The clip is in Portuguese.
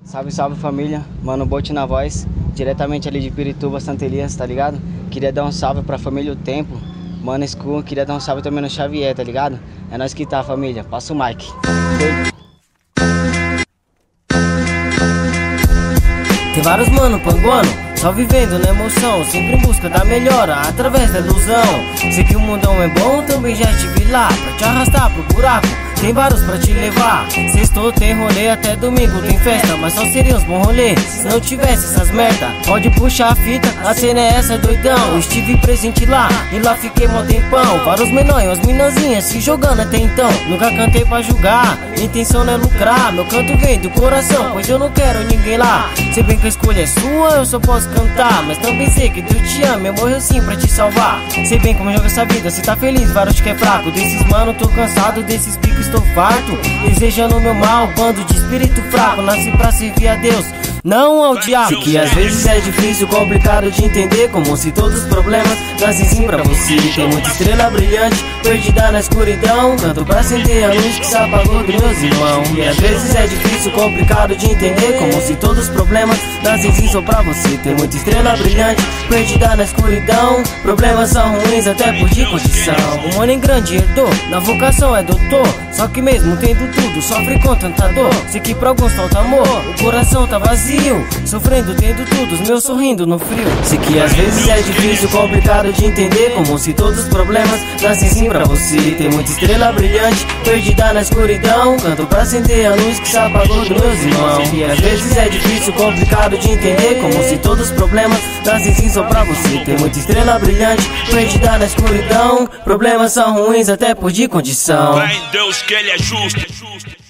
Salve, salve família, Mano Bote na voz, diretamente ali de Pirituba, Santa Elias, tá ligado? Queria dar um salve pra família O Tempo, Mano School, queria dar um salve também no Xavier, tá ligado? É nóis que tá, família, passa o mic. Tem vários mano panguano, só vivendo na emoção, sempre em busca da melhora, através da ilusão. Sei que o mundão é bom, também já estive lá, pra te arrastar pro buraco. Tem vários pra te levar. Sextou tem rolê, até domingo tem festa, mas só seria uns bons rolê se não tivesse essas merda. Pode puxar a fita, a cena é essa, doidão. Estive presente lá, e lá fiquei mó tempão. Vários menores, as minazinhas se jogando até então. Nunca cantei pra julgar, minha intenção não é lucrar. Meu canto vem do coração, pois eu não quero ninguém lá. Se bem que a escolha é sua, eu só posso cantar, mas também sei que Deus te ama, eu morreu sim pra te salvar. Sei bem como joga essa vida, cê tá feliz, vários que é fraco. Desses mano, tô cansado, desses picos estou farto, desejando o meu mal, bando de espírito fraco. Nasci pra servir a Deus, não ao diabo. Sei que às vezes é difícil, complicado de entender, como se todos os problemas nascem pra você. Tem muita estrela brilhante, perdida na escuridão, canto pra acender a luz que se apagou dos meus irmãos. E às vezes é difícil, complicado de entender, como se todos os problemas nascem só pra você. Tem muita estrela brilhante, perdida na escuridão, problemas são ruins até por de condição. O mano em grande herdou, na vocação é doutor, só que mesmo tendo tudo, sofre com tanta dor. Sei que pra alguns falta amor, o coração tá vazio, sofrendo tendo tudo, os meus sorrindo no frio. Sei que às vezes é difícil, complicado de entender, como se todos os problemas nascem sim pra você. Tem muita estrela brilhante, perdida na escuridão, canto pra acender a luz que se apagou dos meus irmãos. E às vezes é difícil, complicado de entender, como se todos os problemas nascem sim só pra você. Tem muita estrela brilhante, perdida na escuridão, problemas são ruins até por de condição. Vai em Deus que ele é justo.